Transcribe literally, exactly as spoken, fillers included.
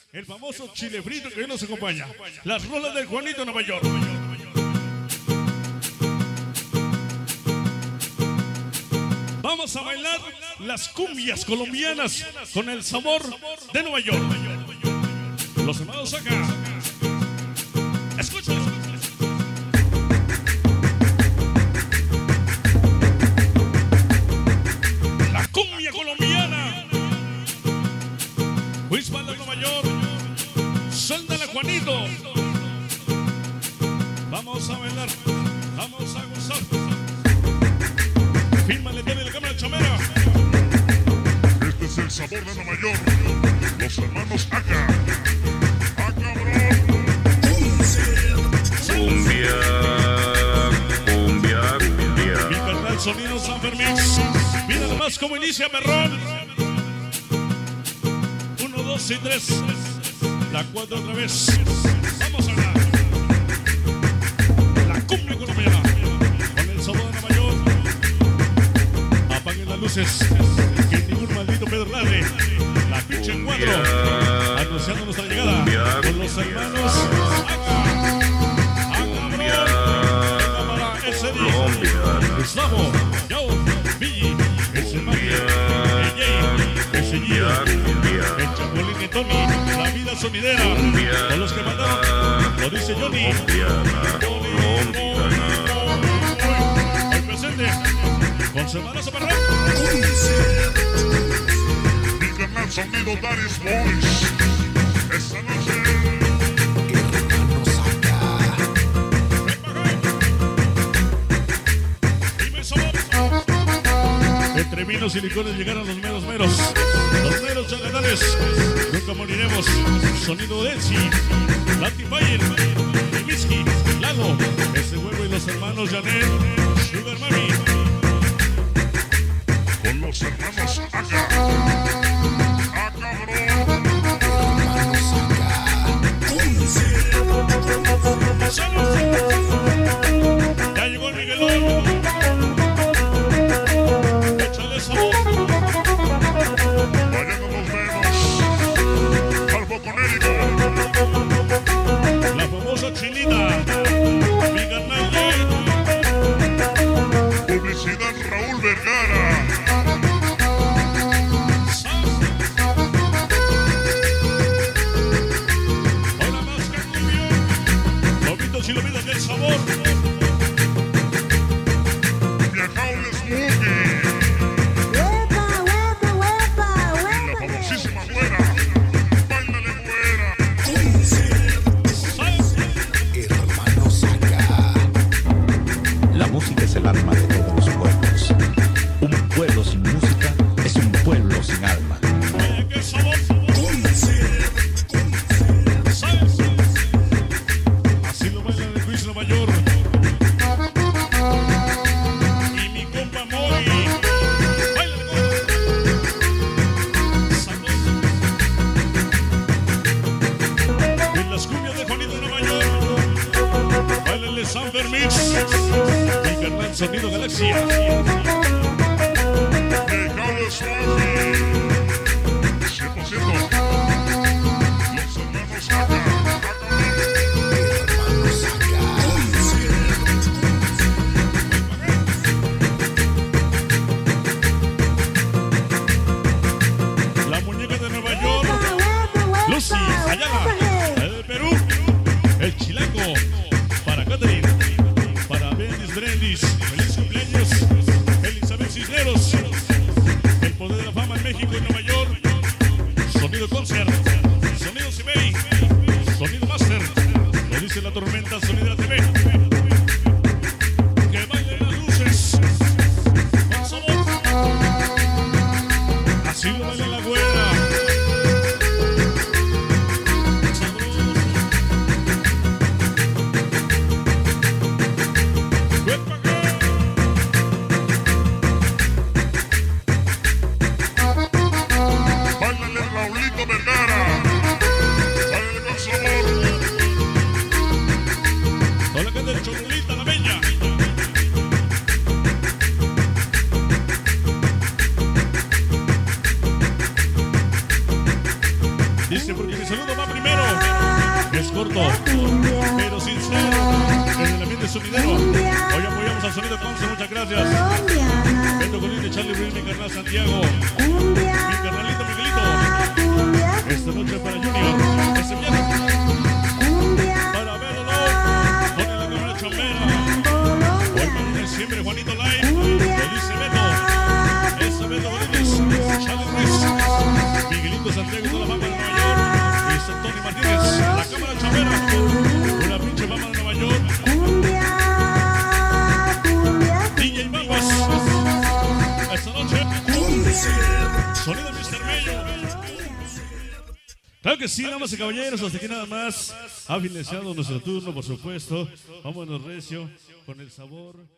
el famoso chile frito que hoy nos acompaña. Las rolas del Juanito Nueva York. Vamos a bailar las cumbias colombianas con el sabor de Nueva York. Los hermanos acá. Escuchen. La cumbia colombiana. Wisman de Nueva York. Suéltale, Juanito. Vamos a bailar. Vamos a gozar. Fírmale, tiene la cámara chomera. Este es el sabor de Nueva York. Los hermanos acá. Acá, bro. Cumbia, cumbia, cumbia. Mi carnal Sonido San Fermín. Mira nomás cómo inicia, perrón. Uno, dos y tres. La cuatro otra vez. Vamos a hablar. La cumbia colombiana. Con el sabor de Nueva York. Apaguen las luces. Que ningún maldito Pedro ladre. La pinche en cuatro. Anunciando nuestra llegada. Con los hermanos. Acá. Ese día, Gustavo, Yao, Billy, ese Magia, el ese Gio, el Chapulín y Tony, la vida sonidera, con los que mandaron, lo dice Johnny. El presente, con su hermano Zaparrón. Mi canal sonido Daddy's Boys. Esta noche. Entre vinos y licores llegaron los meros meros. Los meros chagatales. Nunca moriremos. Sonido Densi, Latifayer, Miski, Lalo, ese huevo y los hermanos Janet, Sugar Mami. Con los hermanos acá. Acá, bro. Ya llegó el Miguelón. Vayan a los menos. Alboconérico. La famosa Chinita. Mi carnal. Publicidad Raúl Vergara. Hola más que cumbia. Lobitos y lobitas del sabor. Viajao de Smokey. La música es el alma de todos los pueblos. Un pueblo sin música es un pueblo sin alma. Vaya que sabor. Así lo bailan el Luis Nueva York. Y mi compa Moy. Baila en las cumbias de Juanito de Nueva York. Báilale San Fermín. Mi carnal Sonido Galaxia. Viajao de Smokey. cien por ciento. Los hermanos acá. La muñeca de Nueva York. Lucy Ayala. El de Perú. El Chilango. Para Catherine. Para Bendis Brendis. Feliz cumpleaños. Elizabeth Cisneros. El poder de la fama en México y Nueva York. Sonido Concert. Sonido Cibey. Sonido Master. Lo dice la tormenta. Sonido T V. Que bailen las luces. Con sabor. Así lo baila la güera. Báilale Raulito Vergara. Báilale con sabor. Y mi saludo va primero. Es corto, pero sincero. En el ambiente sonidero. Hoy apoyamos al Sonido Conce, muchas gracias. Beto Colín de Charlie Ruiz, mi carnal Santiago. Mi carnalito Miguelito. Esta noche para Junior. Este viernes. Para Velo Low. Pone la cámara chambera. Hoy mañana siempre Juanito Live. Lo dice Beto. Ese Beto Colín. Charlie Ruiz. Miguelito Santiago y toda la banda de Nueva York. Y San Tony Martínez. La cámara chambera. Una pinche banda de Nueva York. D J Bambas. Esta noche. Sonido mister Mello. Claro que sí, damas y caballeros, hasta aquí nada más. Ha finalizado nuestro turno, por supuesto. Vámonos recio con el sabor.